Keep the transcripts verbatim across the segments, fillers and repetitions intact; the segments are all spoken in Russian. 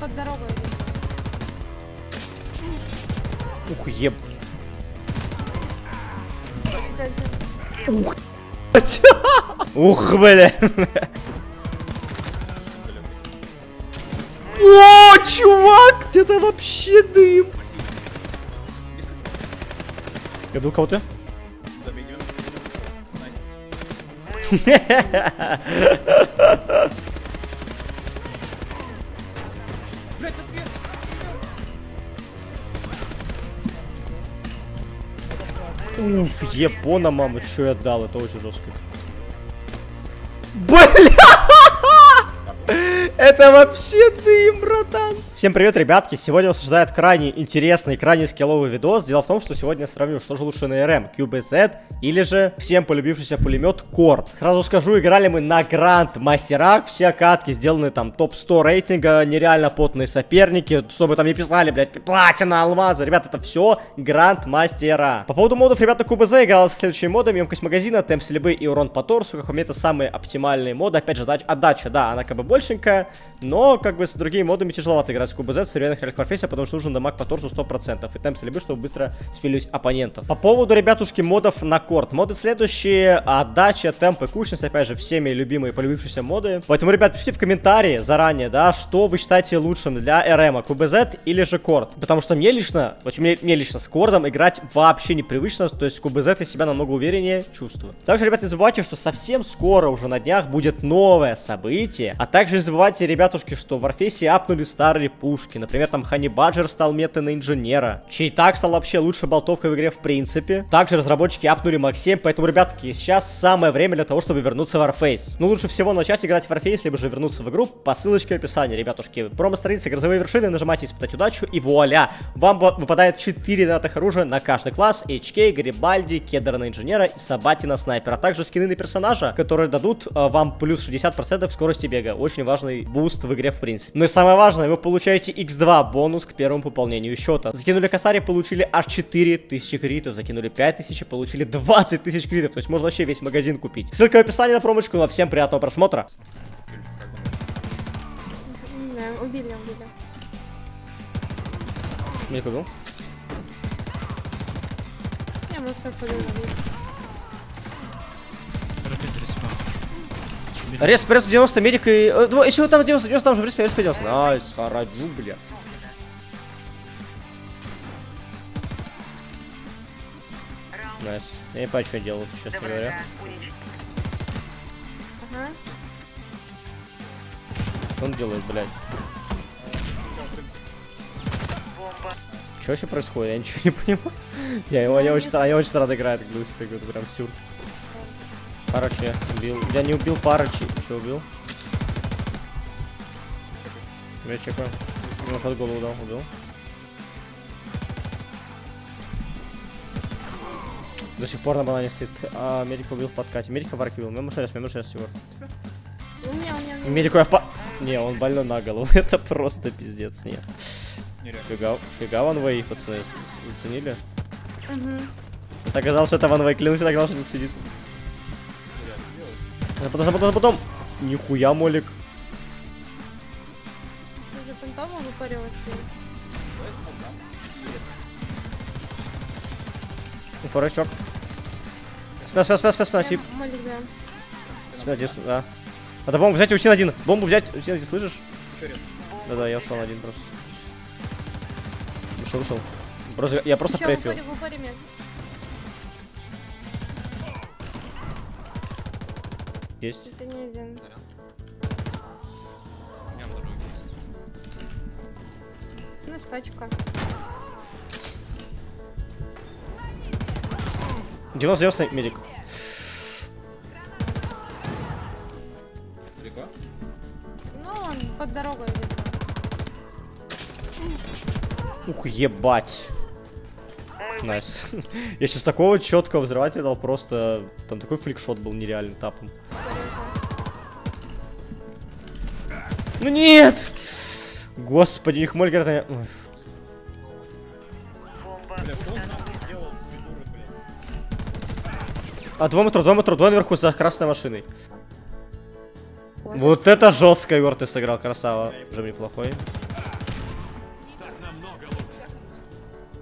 под дорогой. Ух, еб... Ух. Ух, бля. О, чувак! Это вообще дым. Я был кого-то? Уф, Япона, мама, что я дал, это очень жестко. Бля! Это вообще дым, братан. Всем привет, ребятки. Сегодня вас ожидает крайне интересный, крайне скилловый видос. Дело в том, что сегодня я сравню, что же лучше на эр эм, кью би зет или же всем полюбившийся пулемет Корт. Сразу скажу, играли мы на Гранд Мастерах. Все катки сделаны там топ сто рейтинга, нереально потные соперники. Чтобы там не писали, блядь, платина, алмазы. Ребят, это все Гранд Мастера. По поводу модов, ребята, кью би зет играл со следующими модами: емкость магазина, темп стрельбы и урон по торсу. Как по мне, это самые оптимальные моды. Опять же, отдача, да, она как бы большенькая, но как бы с другими модами тяжеловато играть в кью би зет в современных реалиях Warface, потому что нужен дамаг по торсу сто процентов и темп стрельбы, чтобы быстро спилить оппонентов. По поводу, ребятушки, модов на Корт. Моды следующие: отдача, темп и кучность, опять же, всеми любимые полюбившиеся моды. Поэтому, ребят, пишите в комментарии заранее, да, что вы считаете лучшим для эр эм, кью би зет или же Корт. Потому что мне лично, очень мне, мне лично с Кортом играть вообще непривычно, то есть в кью би зет я себя намного увереннее чувствую. Также, ребят, не забывайте, что совсем скоро, уже на днях, будет новое событие. А также не забывайте, ребятушки, что в Warface апнули старые пушки. Например, там Honey Badger стал метой на инженера. Чейтак стал вообще лучшей болтовкой в игре в принципе. Также разработчики апнули Мак семь, поэтому, ребятки, сейчас самое время для того, чтобы вернуться в Warface. Ну, лучше всего начать играть в Warface, либо же вернуться в игру по ссылочке в описании, ребятушки. Промо-страница «Грозовые вершины», нажимайте «Испытать удачу» и вуаля! Вам выпадает четыре донатных оружия на каждый класс: эйч кей, Гарибальди, Кедр на инженера и Сабати на снайпера. А также скины на персонажа, которые дадут э, вам плюс шестьдесят процентов скорости бега. Очень важный буст в игре в принципе. Ну и самое важное, вы получаете икс два бонус к первому пополнению счета. Закинули косарь, получили аж четыре тысячи критов. Закинули пять тысяч, получили двадцать тысяч критов. То есть можно вообще весь магазин купить. Ссылка в описании на промочку. Ну а всем приятного просмотра. Убили, убили. Не убил? Я мусор подумал. Респ, респ девяносто, медик и... Если вы там девяносто, девяносто, там же в респе, респе девяносто. Найс, хараджу, бля. Найс. Я не понимаю, что делают, честно говоря. Ага. Что он делает, блядь? Что вообще происходит? Я ничего не понимаю. Я его, я очень странно, я очень странно играет, глюси, так вот прям сюр. Парочи убил. Я не убил парочи. Что убил? Я чекаю. Ему шот голову дал, убил. До сих пор на банане стоит. А, медика убил в подкате. Медика в арке убил. Мему шесть, мему шесть, Егор. Медику я в па... Не, он больной на голову. Это просто пиздец, нет. Фига, фига ванвей, пацаны, оценили? Угу. Так оказалось, что это ванвей, клянусь, так оказалось, что он сидит. А потом, а потом, а потом. Нихуя, молик. Ты же понтома выпарилась. Порочок. Спя, спя, спя, спя, спя, тип. Молик, да. Спя, тип, да. Надо бомбу взять и уйти на один. Бомбу взять, уйти на один, слышишь? Да-да, я ушел на один просто. Вышел, вышел. Просто, я просто Еще, префил. в упоре, в упоре мед. Есть. Это не один. У нас пачка. девяносто девяносто медик. Далеко? Ну, он под дорогой где-то. Ух, ебать. Найс. Я сейчас такого четкого взрывателя дал, просто там такой фликшот был нереальный тапом. Ну нет! Господи, их моль говорят. А два метра, два метра, два наверху за красной машиной. Вот это жестко, Егор, ты сыграл, красава. Уже неплохой.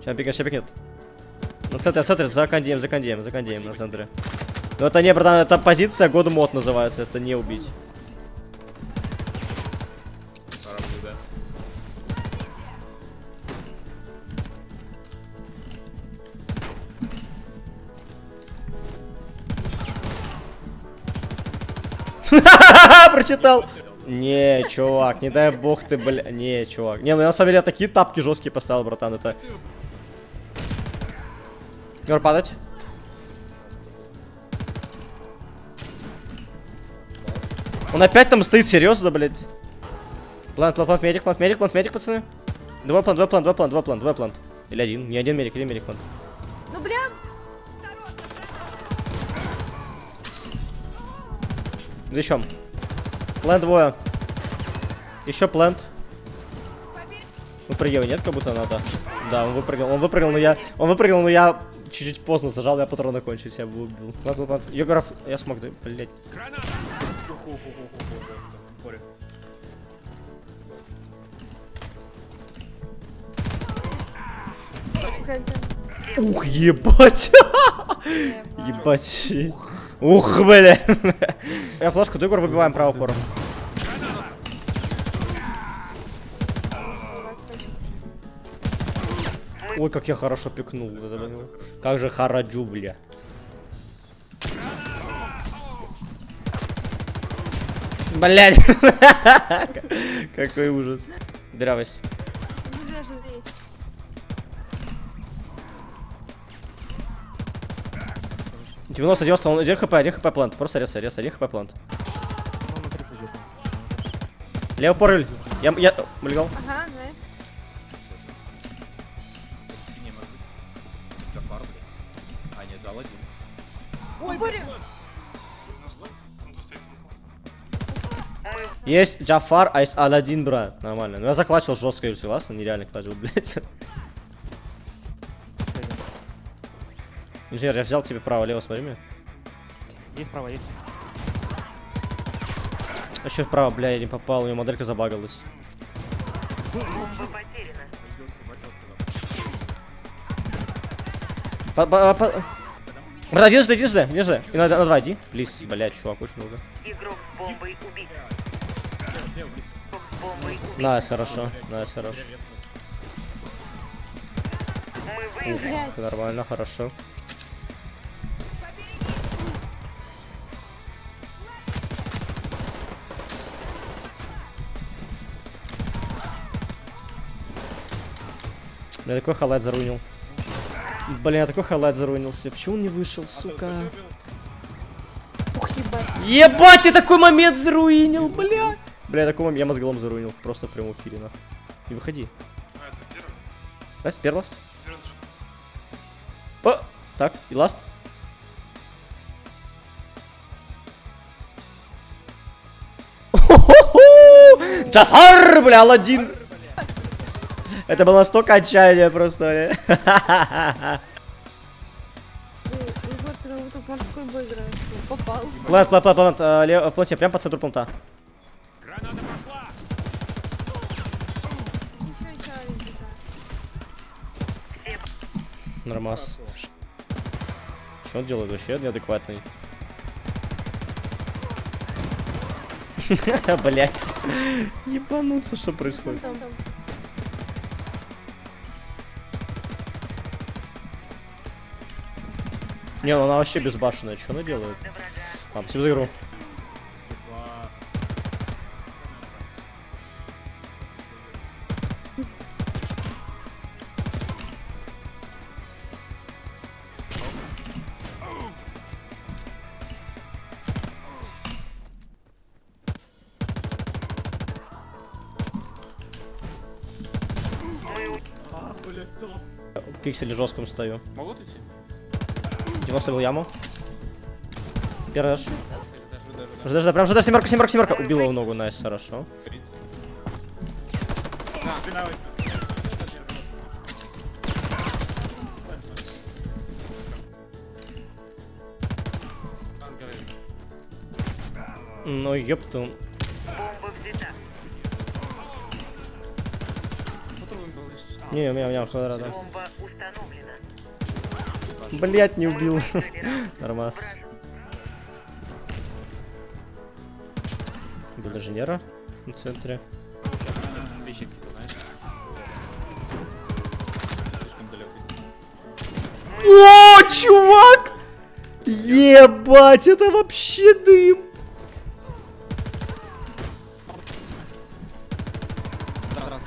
Сейчас пикнет, сейчас пикнет. На центре, центре, за кондеем, за кондеем, за кондеем на центре. Ну это не, братан, это позиция God Mode называется, это не убить. Прочитал. Не, чувак, не дай бог ты, бля. Не, чувак. Не, ну я на самом деле такие тапки жесткие поставил, братан. Это. Гор падать. Он опять там стоит, серьезно, блядь. Плант, плант, плант, медик, плант, медик, плант, медик, пацаны. Два плант, два плант, два плант, два плант, два плант. Или один, не один медик, или медик плант. Ну, бля. Еще. Плент двое. Еще плент. Выпрыгивай, нет, как будто надо. Да, он выпрыгнул, он выпрыгнул, но я. Он выпрыгнул, но я чуть-чуть поздно зажал, я патроны кончились, я бы убил. Ладно, ладно. Егоров, я смог, да, блять. Ух, ебать! Ебать. Ух, бля. Я флешку до Егор выбиваем право пору. Ой, как я хорошо пикнул. Как же хараджу, бля. Блять. Какой ужас. Дырявость. девяносто, девяносто, он один хп, один хп плант. Просто резай, резай, один хп плант. Лево порыль. Я, я, мульгал. Ага, найс. Ой, Боря. Есть Джафар, а есть Аладдин, брат. Нормально. Ну я заклачил жестко, если согласна, нереально клачил, блядь. Инженер, я взял тебе право, лево, смотри мне. Есть право, есть. А еще вправо, бля, я не попал, у меня моделька забагалась. По, по, по... Брат, иди сюда, иди сюда, иди сюда. И на, на два иди. Плиз, блядь, чувак, очень много. Игрок с бомбой убит. Найс, хорошо, найс, хорошо. Ух, нормально, хорошо. Бля, такой халат заруинил. Блин, я такой халат заруинился. Почему он не вышел, сука? Ух, ебать. Ебать, я такой момент заруинил, бля. Бля, я такой момент, я мозголом заруинил. Просто в прямом эфире, нахуй. Не выходи. А, это первый? Да, теперь ласт. Первый О, так, и ласт. Джафар, бля, Аладдин. Это было настолько отчаяние просто, бля. Егор, ты как будто в морской бой играешь. Попал. Плант, плант, плант, плант, а, лево, в планте, прям по центру планта. Граната пошла! Еще, еще один где-то. Нормас. Что он делает вообще неадекватный? Блять. Ебануться, что происходит? Там, там. Не, ну она вообще безбашенная. Что она делает? А, спасибо за игру. Пиксели жестком стою. Могут идти? девяносто был яму. Первый дашь. Жда, жда, прям жда, семерка, семерка, семерка. Убил его в ногу, найс, хорошо. Ну ёпту. Бомба взята. Не, у меня, у меня, все рядом. Бомба установлена. Блять, не убил. Нормас. Был инженера на центре. Лещик, типа, знаешь. Слишком далеко. О, чувак! Ебать, это вообще дым! Да, раз.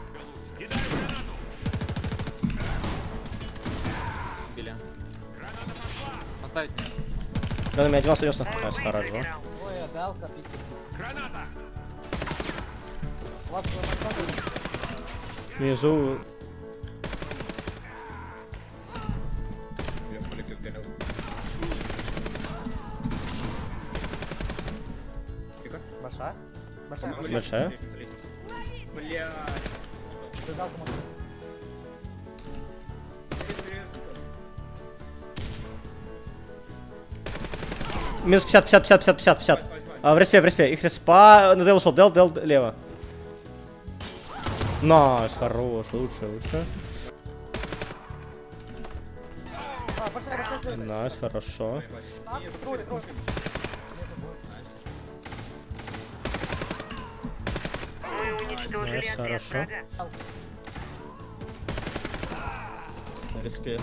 Били. Поставить меня. Да, на меня девяносто, девяносто. Найс, хорошо. Граната! Внизу. Большая? Большая? Большая. Ты дал кому-то? Минус пятьдесят, пятьдесят, пятьдесят, пятьдесят, пятьдесят. А, в респе, в респе. Их респа. На дел ушел. Дел, дел, лево. Найс, хорош. Лучше, лучше. А, большая, большая, большая. Найс, хорошо. Так, тролли, тролли. Мы уничтожили Найс, отряд хорошо. врага. Респе.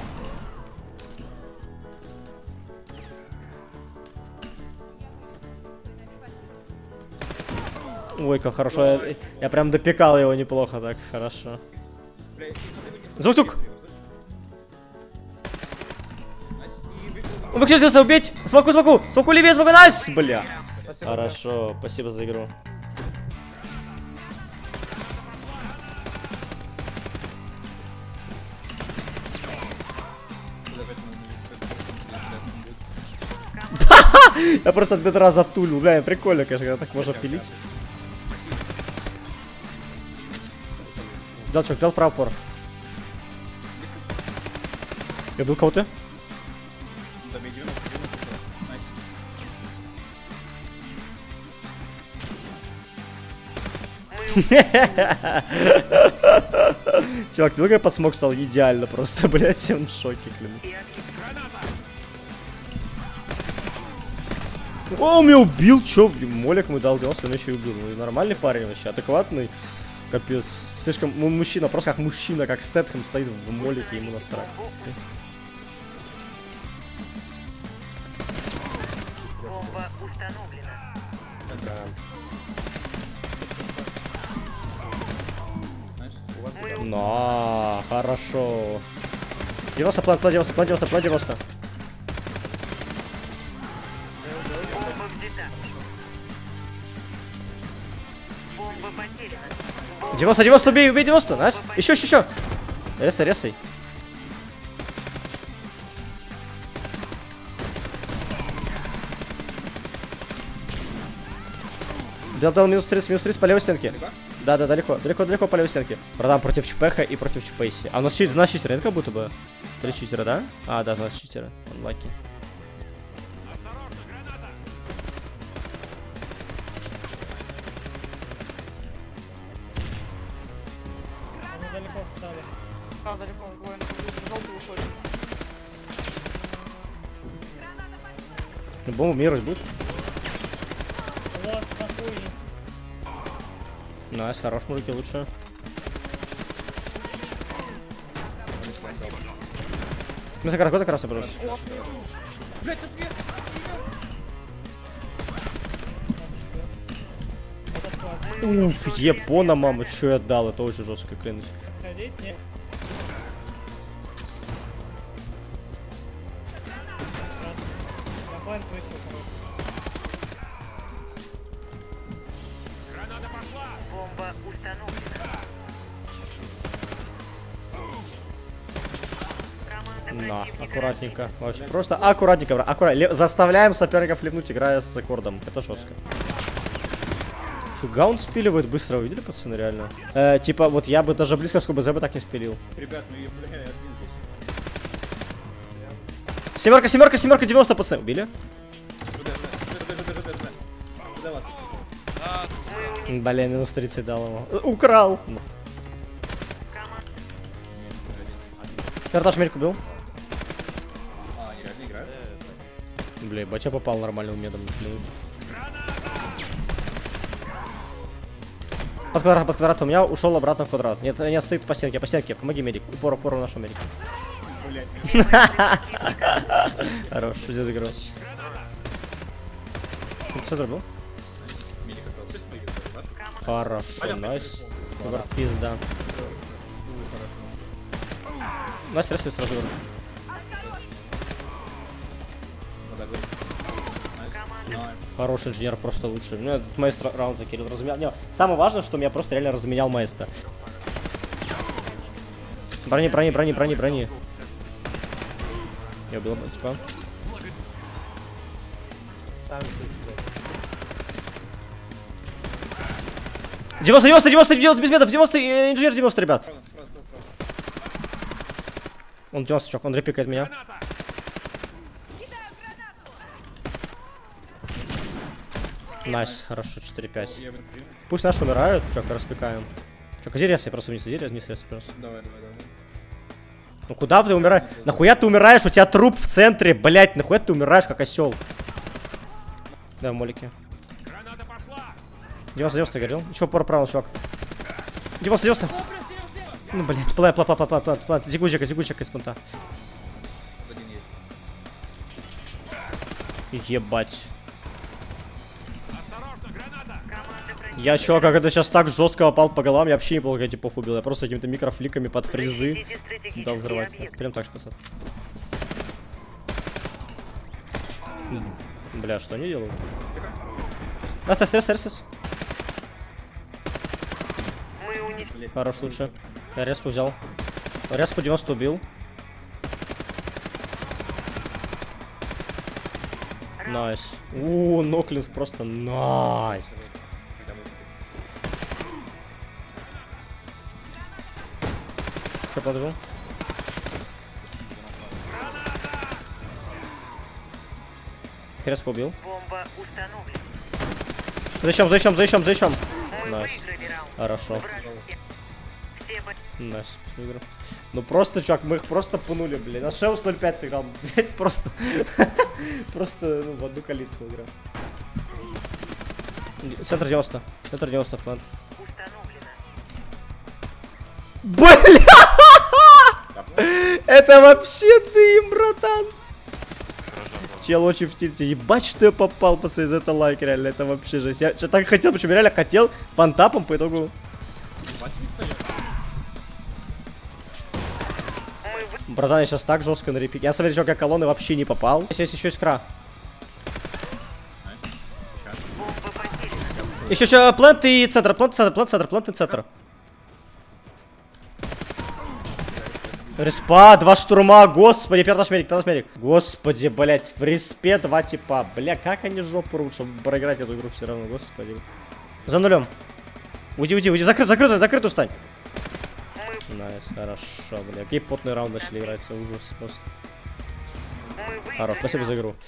Ой, как хорошо. Я, я прям допекал его неплохо, так хорошо. Звук, звук! Он выкрестился, убить! Смоку, смоку! Смоку левее, смоку, найс! Бля. Спасибо. Хорошо, спасибо за игру. Я просто от бедра затулил, бля, прикольно, конечно, когда так можно пилить. Дал чувак, дал прапор. Я бил кого-то? Чувак, ты под смог стал идеально просто, блять, он в шоке, клянусь. О, он меня убил, чё, молик мы дал девяносто, он еще и убил. Ну, нормальный парень вообще, адекватный. Капец, слишком, ну, мужчина, просто как мужчина, как Стэтхэм стоит в молике, ему насрать. Бомба установлена. На, хорошо. девяносто, план, план девяносто, план девяносто, план девяносто. Бомба взята. Бомба потеряна. девяносто, девяносто, убей, убей девяносто, найс. Еще, еще, еще. Резай, резай. Дел, дел, минус тридцать, минус тридцать по левой стенке. Да, да, далеко, далеко, далеко по левой стенке. Братан, против Чпеха и против Чпейси. А у нас читер, у нас читер, нет, как будто бы? Три читера, да? А, да, у нас читера. Он лаки. Осторожно, граната! Они далеко встали. А, далеко, воин. Желтый уходит. Бомбу мирать будет. Вот, спокойней. Найс, хорош, мужики, лучше. Мы за каракота красный просто. Уф, Япона, мама, что я дал, это очень жестко, клянусь. Ходить? Нет. Запарь вышел, Граната пошла! Бомба установлена. Команда На, противника аккуратненько. Вообще, просто аккуратненько, бра- аккуратненько. Заставляем соперников ливнуть, играя с аккордом. Это жестко. Фига он спиливает быстро, вы видели, пацаны, реально? Э, типа, вот я бы даже близко с КБЗ бы так не спилил. Ребят, ну я, бля, я один здесь. Семерка, семерка, семерка, девяносто, пацаны. Убили? Куда вас? Блин, минус тридцать дал ему. Э, Украл. Вертаж Америку убил. А, они реально играют? Бля, ебать, я попал нормальным медом. Под квадрат, под квадрат. У меня ушел обратно в квадрат. Нет, не стоит по стенке, по стенке. Помоги, медик. Упор, упор в нашу медик. Хорош, что игру. Что дробил? Медик как раз выиграл, да? Хорошо, найс. Выбор пизда. Настя, раз сразу говорю. Надо говорить. Найс. Хороший инженер, просто лучший. Ну, этот маэстро раунд закирил, разменял. Не, самое важное, что меня просто реально разменял маэстро. Брони, брони, брони, брони, брони. Я убил, типа. девяносто, девяносто, девяносто, девяносто, без медов, девяносто, э, инженер девяносто, ребят. Он девяносто, чок, он репикает меня. Найс, хорошо, четыре пять. Пусть наши умирают, чок, распекаем. Чок, иди резай, просто вниз, иди вниз, резай просто. Давай, давай, давай. Ну куда ты умираешь? Нахуя ты умираешь? У тебя труп в центре, блять, нахуя ты умираешь, как осел? Да, молики. Граната пошла! девяносто, девяносто горел. Еще пор правил, чувак. девяносто, девяносто. Ну, блять, плей, плей, плей, плей, плей, плей. Зигучек, зигучек из пункта. Один есть. Ебать. Осторожно, граната! Я чё, как это сейчас так жестко попал по головам, я вообще неплохо типов убил. Я просто какими-то микрофликами под фризы Защитите стратегический дал взрывать. объект. Прям так, пацан. Бля, что они делают? Раз, раз, раз, раз, раз. Мы уничтожили. Хорош, лучше. Я респу взял. Респу девяносто убил. Найс. Ууу, Ноклис просто найс. Что подвел? Хрест побил. Бомба установлена. Зачем, зачем, зачем, зачем? Мы Найс. выиграли раунд. Хорошо. Враг все- все бо- Найс. Выиграл. Ну просто, чувак, мы их просто пунули, блин. А Шеус ноль пять сыграл. Блять, просто. Просто, ну, в одну калитку играл. Центр девяносто. Центр девяносто, план. установлена. Бля! Это вообще дым, братан! Чел очень в тильте. Ебать, что я попал, пацаны, за это лайк, реально, это вообще жесть. Я так хотел, почему реально хотел фантапом, по итогу. Братан, я сейчас так жестко на репик. Я смотрю, как колонны вообще не попал. Здесь есть еще искра. Бомба потеряна. Еще еще плент и центр, плент, центр, плент, центр, плент и центр. Респа, два штурма, господи, первый наш медик, первый наш медик. Господи, блять, в респе два типа. Бля, как они жопу рвут, чтобы проиграть эту игру все равно, господи. За нулем. Уйди, уйди, уйди, закрыт, закрытую, закрытую стань. Найс, хорошо, бля. Какие потные раунды начали играть, ужас просто. Мы выиграли Хорош, спасибо за раунд. игру.